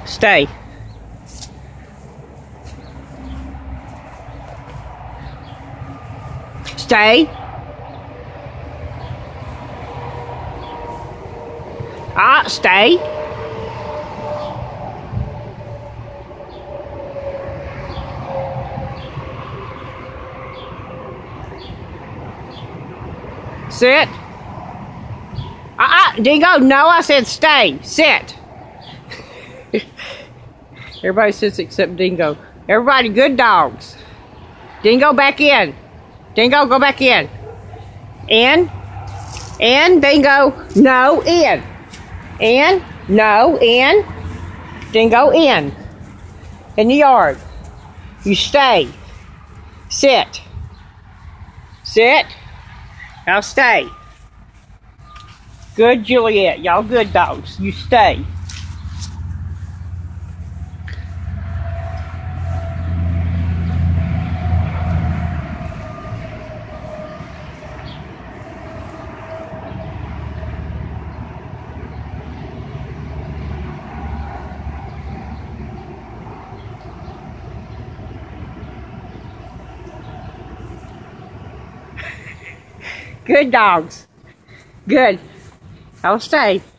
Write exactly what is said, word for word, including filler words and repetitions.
Stay. Stay. Ah, stay. Sit. Ah, uh-uh, Dingo, no, I said stay. Sit. Everybody sits except Dingo. Everybody, good dogs. Dingo, back in. Dingo, go back in. In. In, Dingo. No, in. In. No, in. Dingo, in. In the yard. You stay. Sit. Sit. Now stay. Good, Juliet. Y'all good dogs. You stay. Good dogs. Good. I'll stay.